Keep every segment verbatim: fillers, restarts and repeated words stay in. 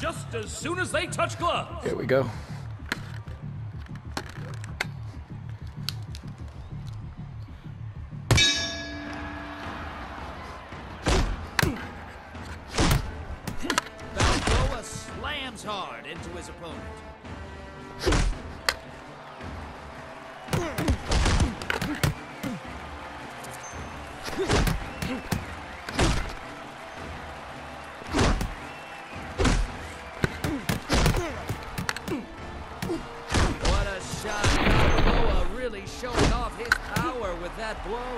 just as soon as they touch gloves. Here we go. Balboa slams hard into his opponent. What a shot. Balboa really showing off his power with that blow.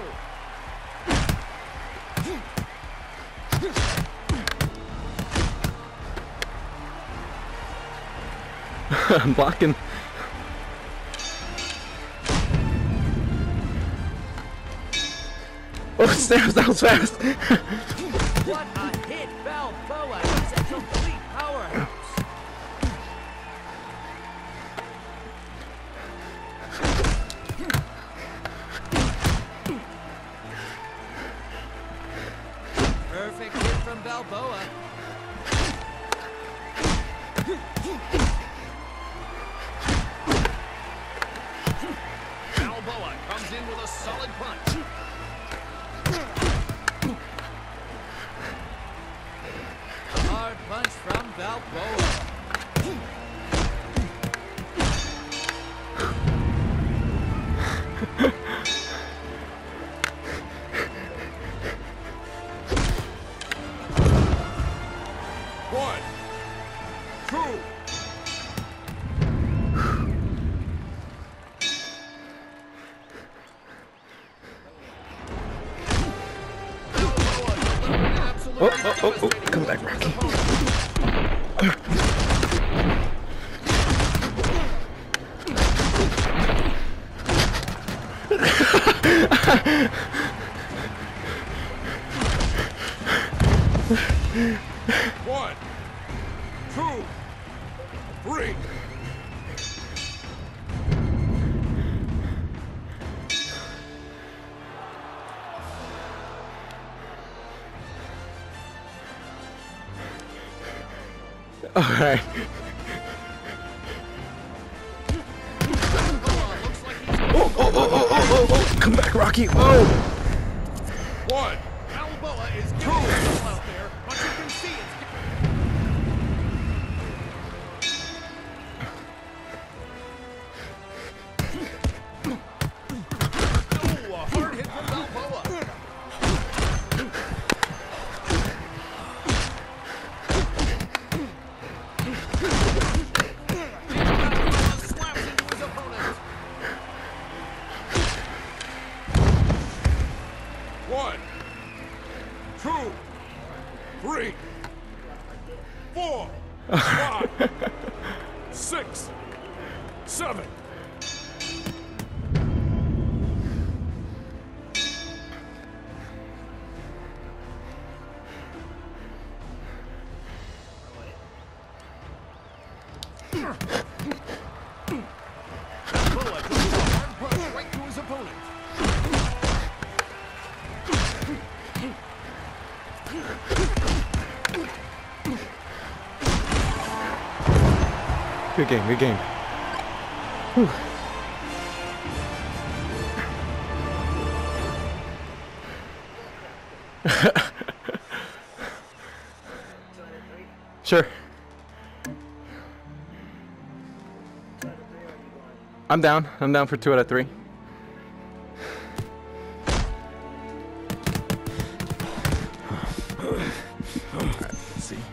I'm blocking. Oh, snaps, that was fast. What a hit, Balboa. He's a complete powerhouse. Perfect hit from Balboa. Balboa comes in with a solid punch. Hard punch from Balboa. One, two. Oh, oh, oh, oh, come back, Rocky. One, two, three. All right. Oh, oh, oh, oh, oh, oh, oh, come back, Rocky. Oh. One. Balboa is two out there, but you can see it's. Oh, a hard hit from Balboa. Slaps into his opponent. One, two, three, four, five, six, seven. Balboa throws a hard punch right to his opponent. Good game, good game. Whew. Sure. I'm down. I'm down for two out of three. Alright, let's see.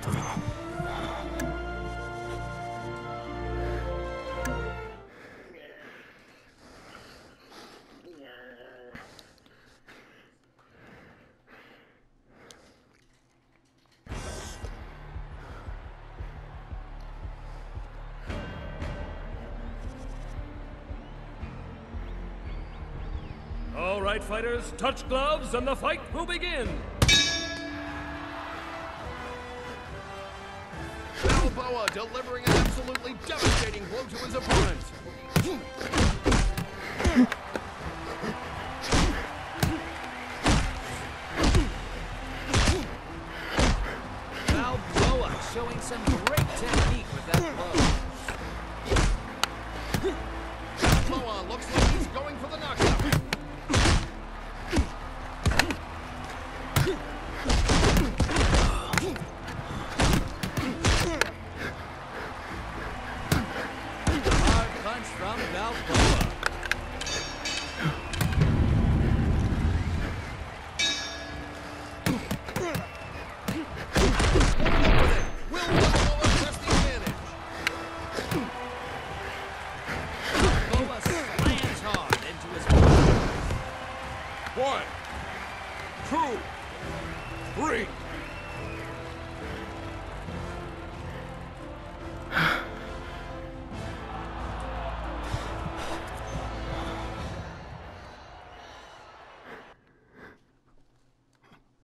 All right, fighters, touch gloves and the fight will begin. Balboa delivering an absolutely devastating blow to his opponent. Balboa showing some great technique with that blow. Balboa looks like he's going for the knockout. Hard punch from Balboa. Will Balboa press the advantage? Balboa slams hard into his opponent. One, two, three.